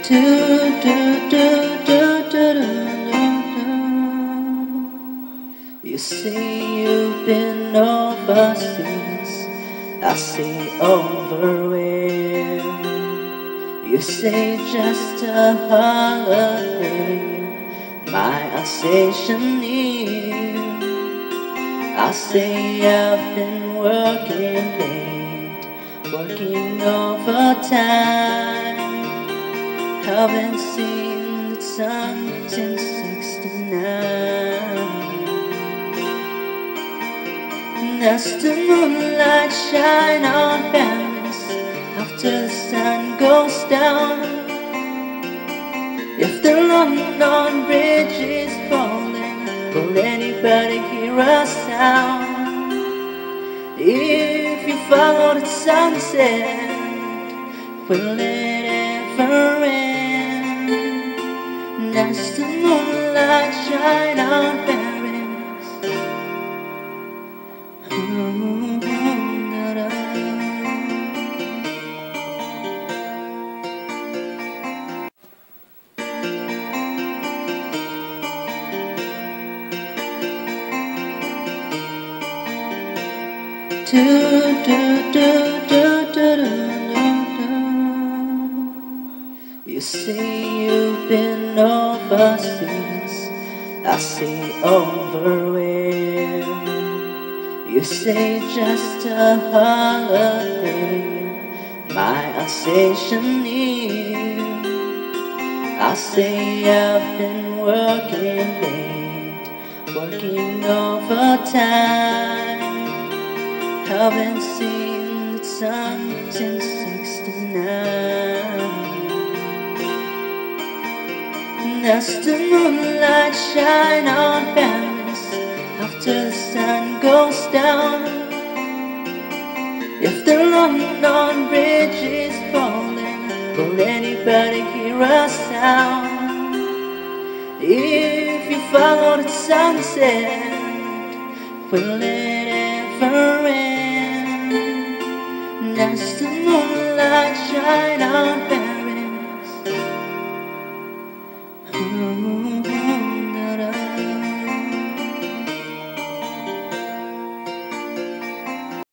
Do, do, do, do, do, do, do. You say you've been overseas, I say over where. You say just a holiday, my Alsatian near. I say I've been working late, working overtime. Haven't seen the sun since '69. As the moonlight shine on Paris after the sun goes down. If the London Bridge is falling, will anybody hear a sound? If you follow the sunset, will it ever end? As the moonlight shine on Paris. Do, do, do, do, do, do, do. You say you've been overseas, I say over where. You say just a holiday, my Alsatian near. I say I've been working late, working overtime. Haven't seen the sun since '69. As the moonlight shine on Paris after the sun goes down. If the London Bridge is falling, will anybody hear a sound? If you follow the sunset, will it ever end?